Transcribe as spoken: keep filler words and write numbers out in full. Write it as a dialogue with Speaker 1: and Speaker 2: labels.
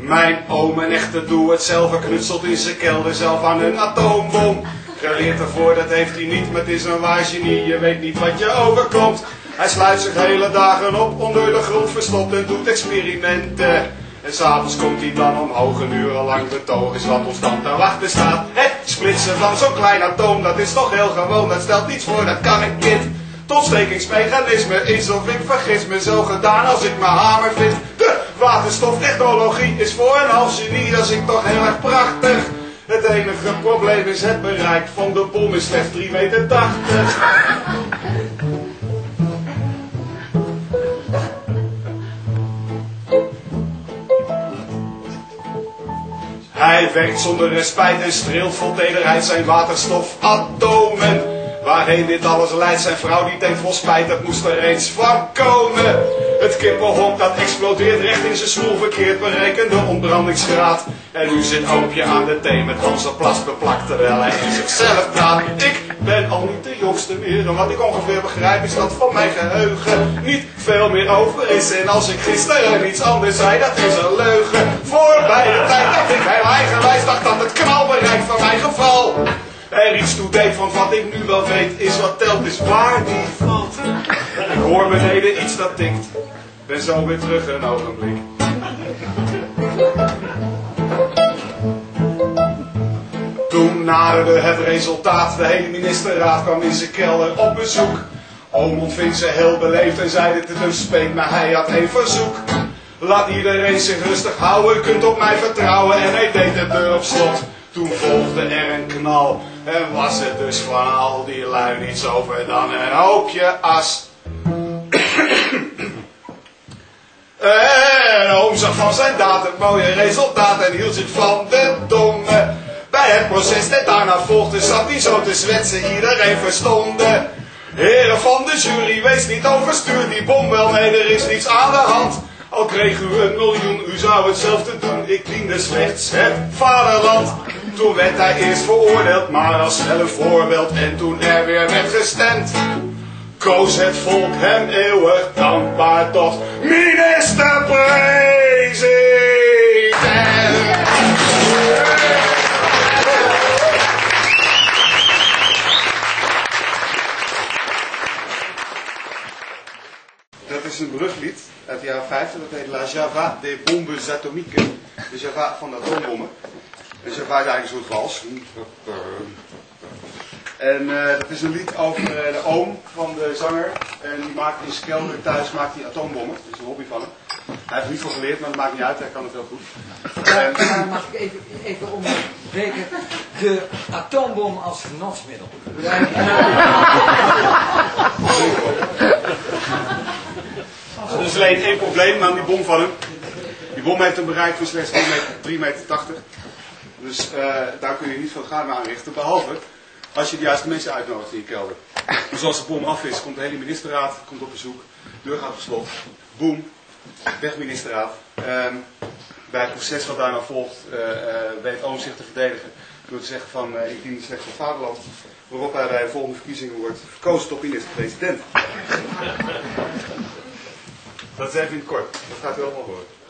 Speaker 1: Mijn oom, een echte doe-het-zelf, knutselt in zijn kelder zelf aan een atoombom. Geleerd ervoor, dat heeft hij niet, maar het is een waar genie, je weet niet wat je overkomt. Hij sluit zich hele dagen op, onder de grond verstopt en doet experimenten. En s'avonds komt hij dan omhoog, een urenlang betoog is wat ons dan te wachten staat. Het splitsen van zo'n klein atoom, dat is toch heel gewoon, dat stelt niets voor, dat kan een kind. Het ontstekingsmechanisme is, of ik vergis me, zo gedaan als ik mijn hamer vind. De waterstoftechnologie is voor een half genie, dat is ik toch heel erg prachtig. Het enige probleem is het bereik van de bom is slechts drie meter tachtig. Hij werkt zonder respijt en streelt vol tederheid zijn waterstofatomen. Waarheen dit alles leidt, zijn vrouw die denkt vol spijt, dat moest er eens van komen. Het kippenhok dat explodeert recht in zijn smoel, verkeerd berekende ontbrandingsgraad. En nu zit Oopje aan de thee met Hansaplast beplakt terwijl hij in zichzelf praat. Ik ben al niet de jongste meer en wat ik ongeveer begrijp is dat van mijn geheugen niet veel meer over is. En als ik gisteren iets anders zei, dat is een leugen. Voorbij de tijd dat ik heel eigenwijs dacht dat het knalbereik van mijn geval er iets toe deed van wat ik nu wel weet, is wat telt, is waar die valt. Ik hoor beneden iets dat tikt, ben zo weer terug een ogenblik. Toen naderde het resultaat, de hele ministerraad kwam in zijn kelder op bezoek. Oom ontving ze heel beleefd en zei dat het hem speet, maar hij had één verzoek. Laat iedereen zich rustig houden, u kunt op mij vertrouwen, en hij deed de deur op slot. Toen volgde er een knal en was het dus van al die lui niets over dan een hoopje as. En oom zag van zijn daad het mooie resultaat en hield zich van de domme. Bij het proces dat daarna volgde zat hij zo te zwetsen, iedereen verstonde. Heren van de jury, wees niet overstuur die bom wel, nee er is niets aan de hand. Al kreeg u een miljoen, u zou hetzelfde doen, ik diende slechts het vaderland. Toen werd hij eerst veroordeeld, maar als snelle voorbeeld, en toen er weer werd gestemd, koos het volk hem eeuwig dankbaar tot minister-president. Dat is een bruglied uit de jaren vijftig, dat heet La Java des bombes atomiques, de Java van de atoombommen. En Java is eigenlijk een soort vals. En uh, dat is een lied over uh, de oom van de zanger. En die maakt in zijn kelder thuis maakt hij atoombommen. Dat is een hobby van hem. Hij heeft er niet voor geleerd, maar dat maakt niet uit, hij kan het heel goed.
Speaker 2: En, uh, mag ik even, even onderbreken? De atoombom als genotsmiddel.
Speaker 1: Er is alleen één probleem aan die bom van hem. Die bom heeft een bereik van slechts drie meter tachtig. Dus uh, daar kun je niet veel schade aan richten, behalve als je de juiste mensen uitnodigt in je kelder. Dus als de bom af is, komt de hele ministerraad komt op bezoek, de deur gaat op slot, boem, weg ministerraad. Um, bij het proces wat daarna volgt, uh, uh, weet oom zich te verdedigen door te zeggen van uh, ik dien slechts voor vaderland, waarop hij bij de volgende verkiezingen wordt verkozen tot minister-president. Dat is even in het kort, dat gaat u allemaal horen.